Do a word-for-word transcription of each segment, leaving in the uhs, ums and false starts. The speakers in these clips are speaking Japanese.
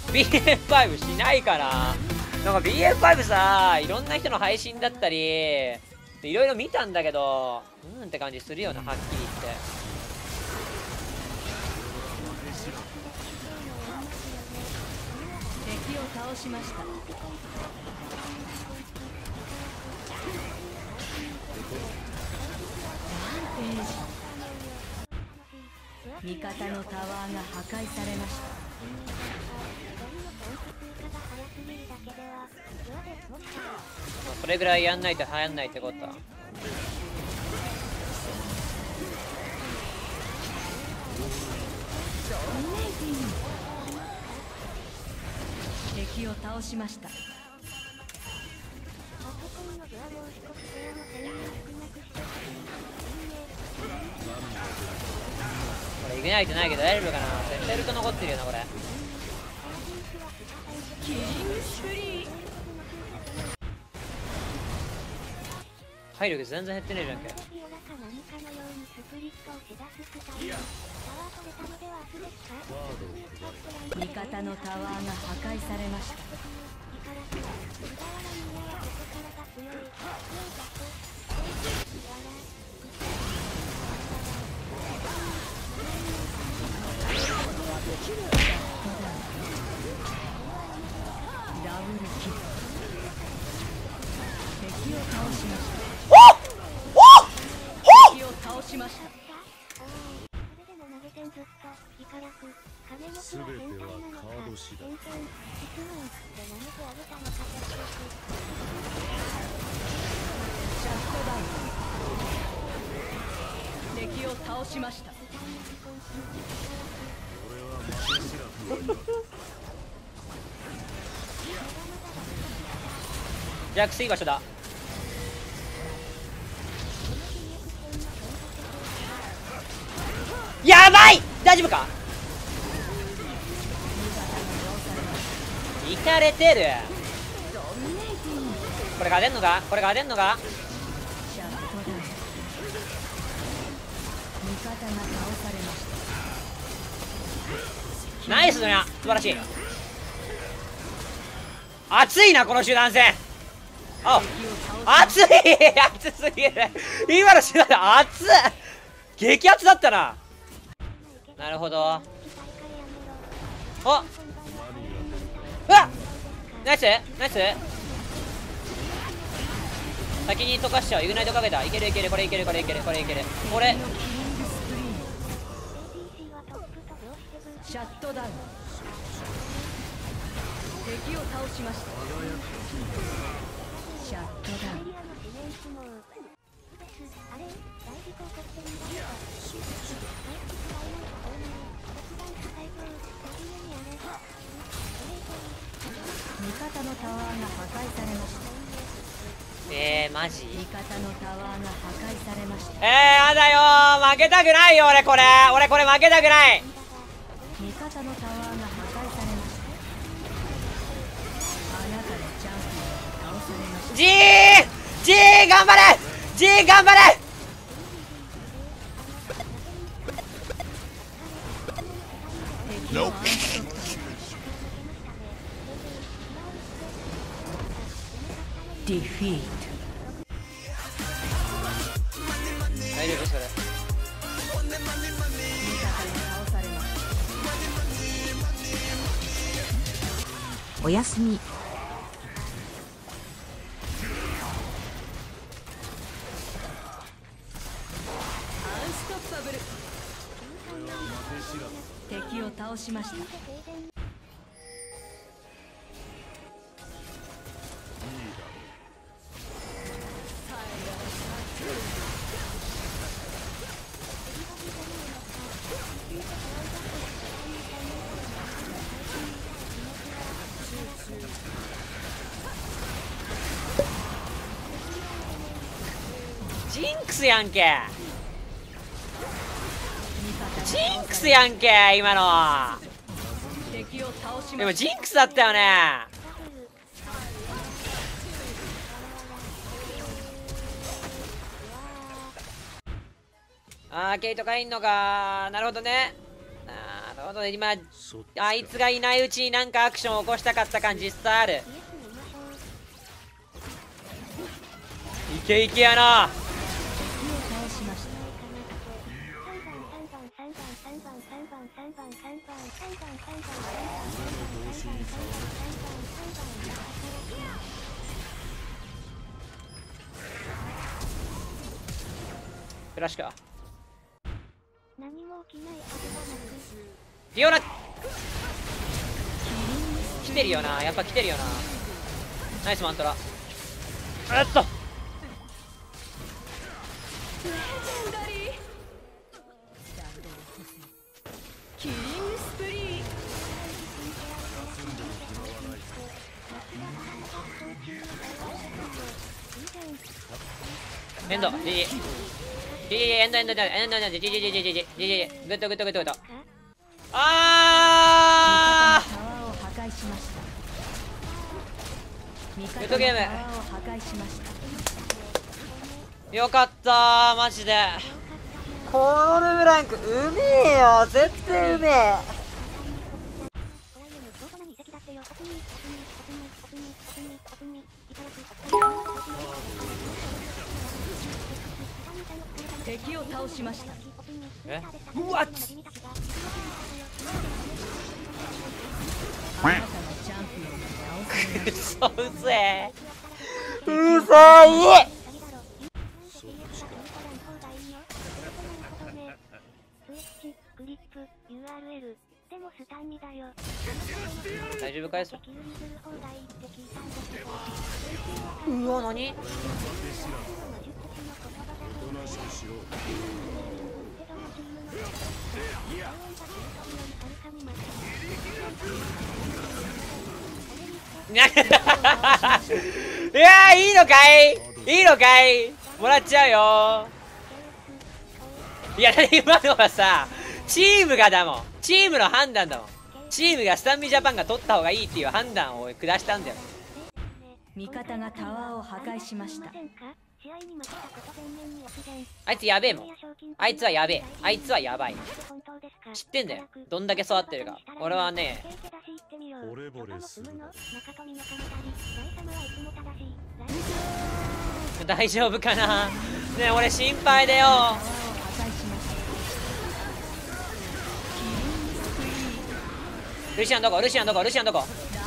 ビーエフファイブ しないかな。なんか ビーエフファイブ さ、いろんな人の配信だったり、いろいろ見たんだけど、うんって感じするよな、はっきり言って。 敵を倒しました。味方のタワーが破壊されました。 それぐらいやんないと流行んないってこと。 敵を倒しました。 これイグナイトないけど大丈夫かな。絶対ルト残ってるよなこれ。 キリングスプリー。 体力全然減ってねえじゃんけ。 味方のタワーが破壊されました。ダブルキル。敵を倒しました。敵を倒しました。 すべてはカード次第。 シャットダウン。敵を倒しました。 俺は負け知らず。 ジャックスいい場所だ。やばい、大丈夫か。いかれてる。これが出んのか、これが出んのか。 シャットダウン。味方が倒されました。 ナイスだな、素晴らしい。熱いなこの集団戦。あ、熱い熱すぎる。今の集団戦熱っ、激熱だったな。なるほど。あ、うわっ、ナイスナイス。先に溶かしちゃう。イグナイトかけた。いけるいける、これいける、これいける、これいける、これ。 シャットダウン。敵を倒しました。シャットダウン。味方のタワーが破壊されました。 えー、マジ。 味方のタワーが破壊されました。 えー、やだよー、負けたくないよ俺これ。俺これ負けたくない。 味方のタワーが破壊されました。あなたのチャンピオンが倒されました。 ジージー頑張れ、ジー頑張れ。 敵をアンストッパー。ディフィート。 大丈夫それ。 味方が倒されました。 おやすみ。 アンストッパブル。敵を倒しました。 ジンクスやんけ、ジンクスやんけ今の。 敵を倒しました。 でもジンクスだったよね。あー、ケイトがいんのか。なるほどね、なるょっと今そっちあいつがいないうちになんかアクションを起こしたかった感実際ある。いけいけやな。フラッシュか。 何も起きないはずがなくディオナ来てるよな、やっぱ来てるよな。ナイスマントラ。えっとキリングスプリー。 エンド ジージー ジージーエンドエンドエンドエンドエンド ジージー ジージー ジージー ジージーグッドグッドグッドグッド。あタワーを破壊しました味方グッドゲームのタワーを破壊しましたーよかったーマジで。このルブランクうめえよ、絶対うめえ。 敵を倒しましたえうわっあなたのチャンピオンが倒されくそうぜえうざい。大丈夫かいそれ。うわ何おとなしくしろ。 いやーいいのかいいいのかいもらっちゃうよ。いや今のはさチームがだもん、チームの判断だもん。チームがスタンミジャパンが取った方がいいっていう判断を下したんだよ。 味方がタワーを破壊しましたあいつやべえもん。あいつはやべえ。あいつはやばい。知ってんだよどんだけ育ってるか。俺はね惚れ惚れするな。 大丈夫かなねえ俺心配だよ。 タワーを破壊しましたルシアンどこルシアンどこルシアンどこ。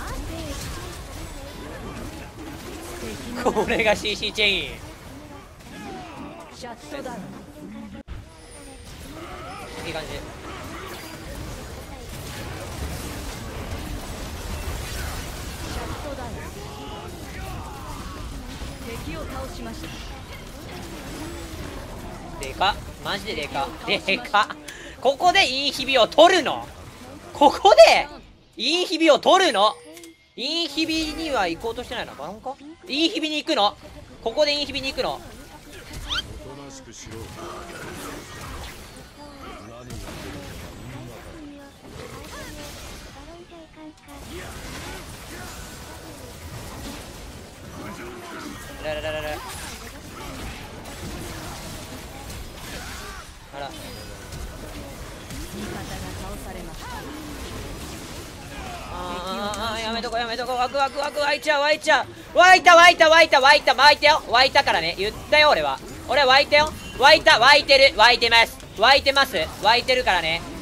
これが シーシー チェイン。 シャットダウンいい感じ。 シャットダウン敵を倒しましたでかマジででかでか。ここでインヒビを取るの。ここでインヒビを取るの。インヒビには行こうとしてないのバロンか。インヒビに行くの。ここでインヒビに行くの。 おとなしくしろ。何が出るかラララララあら味方が倒されましたあーやめとこやめとこ。ワクワクワク湧いちゃう湧いちゃう。湧いた湧いた湧いた湧いた湧いたよ。湧いたからね言ったよ俺は。俺湧いたよ。湧いた湧いてる湧いてます湧いてます湧いてるからね。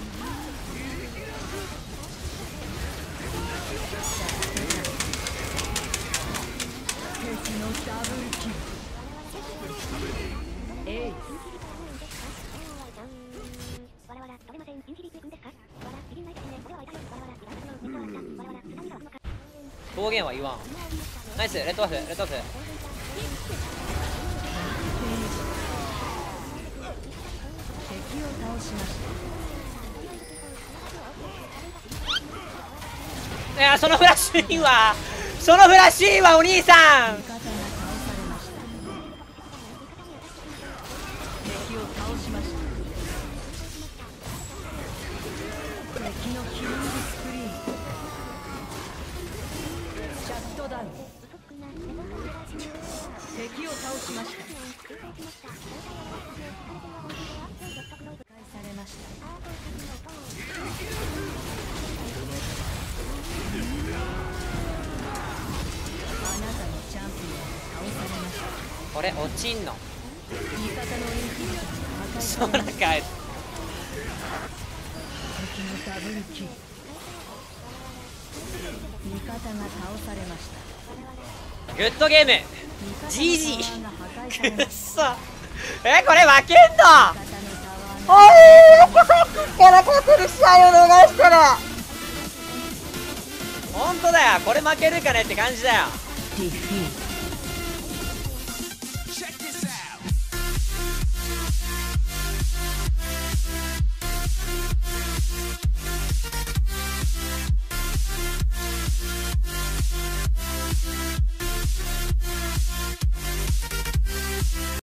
敵のダブルキルエース暴言は言わん。ナイスレッドオフレッドオフ。 敵を倒しましいやそのフラッシュインはそのフラッシュインはお兄さん。 た味方が倒されました敵を倒しました敵のキリングスプリーンシャットダウン敵を倒しました破壊されましたこれ落ちんの味方のインフィニットが破壊そうなんかされました。敵のダブルキル。味方が倒されました。 グッドゲーム味方のジージータワーが破壊されくっました。 そえこれ負けんの味方のタワーがおいーさっきから勝てる試合を逃してるほんとだよこれ負けるかねって感じだよディフィート。